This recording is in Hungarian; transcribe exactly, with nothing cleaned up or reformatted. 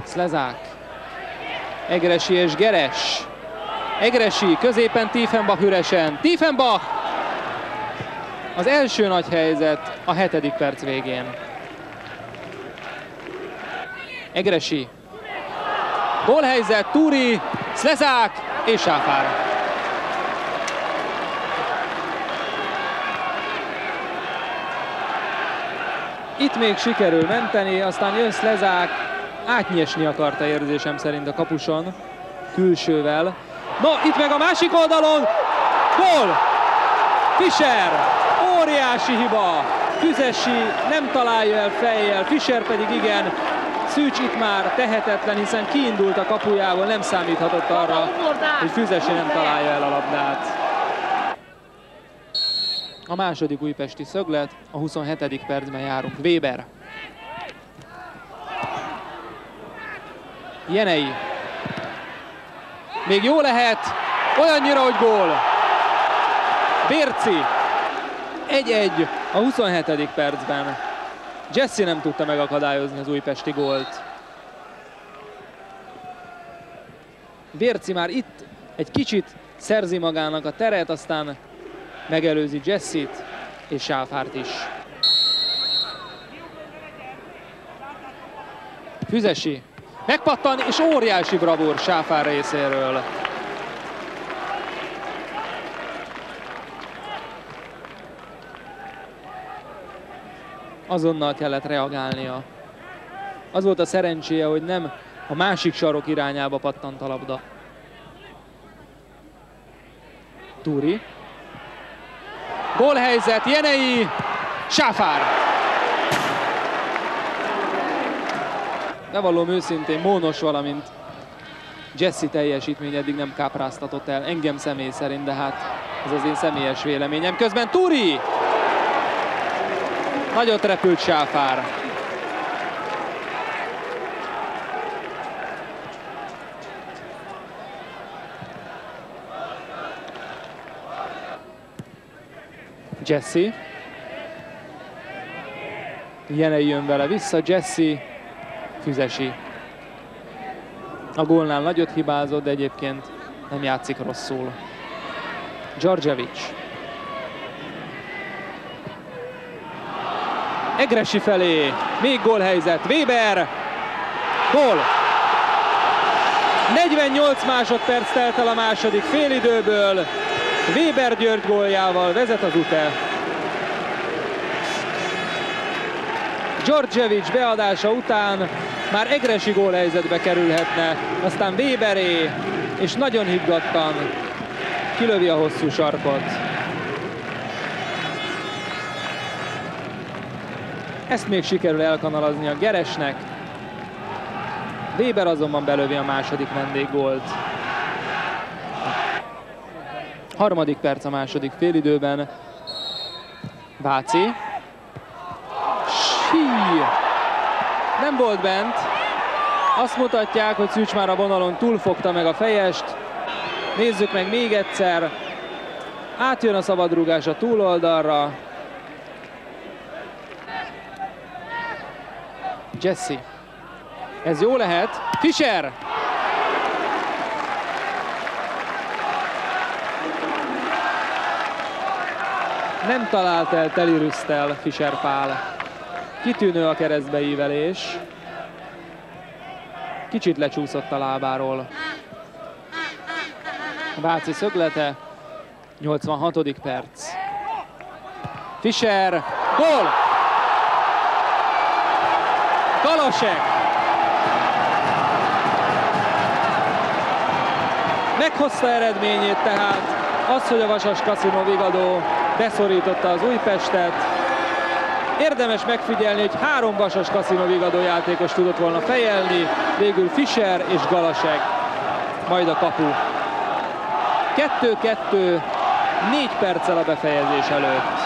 Szlezák. Egressy és Geres. Egressy, középen Tiefenbach üresen. Tiefenbach! Az első nagy helyzet a hetedik perc végén. Egressy. Gólhelyzet, Túri, Szlezák és Sáfár. Itt még sikerül menteni, aztán jön Szlezák, átnyesni akarta érzésem szerint a kapuson, külsővel. No, itt meg a másik oldalon, gól! Fischer, óriási hiba! Füzessy nem találja el fejjel, Fischer pedig igen. Szűcs itt már tehetetlen, hiszen kiindult a kapujából, nem számíthatott arra, hogy Füzessy nem találja el a labdát. A második újpesti szöglet, a huszonhetedik percben járunk. Weber. Jenei. Még jó lehet, olyannyira, hogy gól. Bérci. egy-egy a huszonhetedik percben. Jesse nem tudta megakadályozni az újpesti gólt. Bérci már itt egy kicsit szerzi magának a teret, aztán megelőzi Jesse-t és Sáfárt is. Füzessy megpattan, és óriási bravúr Sáfár részéről. Azonnal kellett reagálnia. Az volt a szerencséje, hogy nem a másik sarok irányába pattant a labda. Túri. Gólhelyzet, Jenei, Sáfár. Bevallom őszintén, Mónos, valamint Jesse teljesítmény eddig nem kápráztatott el, engem személy szerint, de hát ez az én személyes véleményem. Közben Túri! Nagyot repült Sáfár. Jesse. Jenei jön vele vissza, Jesse, Füzessy. A gólnál nagyot hibázott, de egyébként nem játszik rosszul. Djordjevic. Egressy felé, még gólhelyzet, Weber, gól! negyvennyolc másodperc telt el a második félidőből, Weber György góljával vezet az u té e. Djordjevic beadása után már Egressy gólhelyzetbe kerülhetne, aztán Weberé, és nagyon higgadtan kilövi a hosszú sarkot. Ezt még sikerül elkanalazni a Geresnek. Weber azonban belövi a második vendéggólt. Harmadik perc a második félidőben. Váci. Sí. Nem volt bent. Azt mutatják, hogy Szűcs már a vonalon túlfogta meg a fejest. Nézzük meg még egyszer. Átjön a szabadrúgás a túloldalra. Jesse. Ez jó lehet. Fischer! Nem talált el Telirüsztel Fischer Pál. Kitűnő a keresztbeívelés. Kicsit lecsúszott a lábáról. Váci szöglete. nyolcvanhatodik perc. Fischer. Gól! Galasek! Meghozta eredményét tehát az, hogy a Vasas Kaszinó Vigadó beszorította az Újpestet. Érdemes megfigyelni, hogy három Vasas Kaszinó Vigadó játékos tudott volna fejelni, végül Fischer és Galasek, majd a kapu. kettő kettő, négy perccel a befejezés előtt.